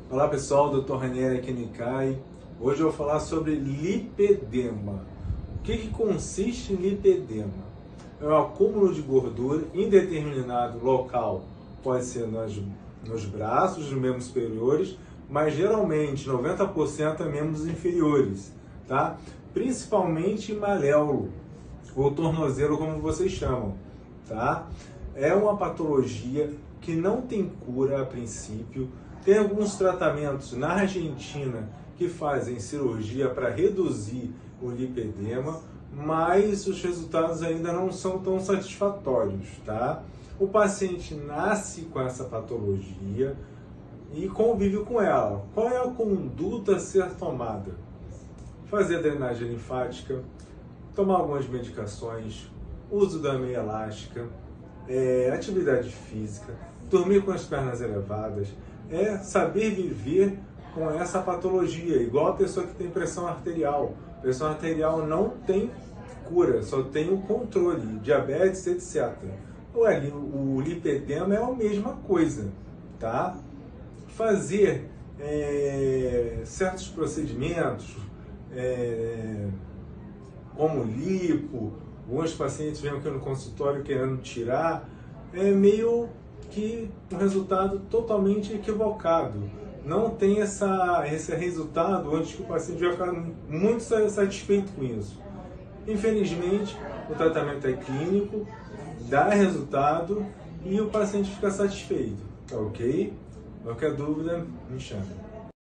Olá pessoal, Dr. Ranieri aqui no ICAI. Hoje eu vou falar sobre lipedema. O que consiste em lipedema? É um acúmulo de gordura em determinado local, pode ser nos braços, nos membros superiores, mas geralmente 90% é membros inferiores, tá? Principalmente em maléolo, ou tornozelo como vocês chamam, tá? É uma patologia que não tem cura a princípio. Tem alguns tratamentos na Argentina que fazem cirurgia para reduzir o lipedema, mas os resultados ainda não são tão satisfatórios, tá? O paciente nasce com essa patologia e convive com ela. Qual é a conduta a ser tomada? Fazer drenagem linfática, tomar algumas medicações, uso da meia elástica, atividade física, dormir com as pernas elevadas, saber viver com essa patologia, igual a pessoa que tem pressão arterial. Pressão arterial não tem cura, só tem o controle, diabetes, etc. O lipedema é a mesma coisa, tá? Fazer certos procedimentos, como lipo, alguns pacientes vêm aqui no consultório querendo tirar, é meio que um resultado totalmente equivocado. Não tem esse resultado onde o paciente vai ficar muito satisfeito com isso. Infelizmente, o tratamento é clínico, dá resultado e o paciente fica satisfeito, tá ok? Qualquer dúvida, me chama.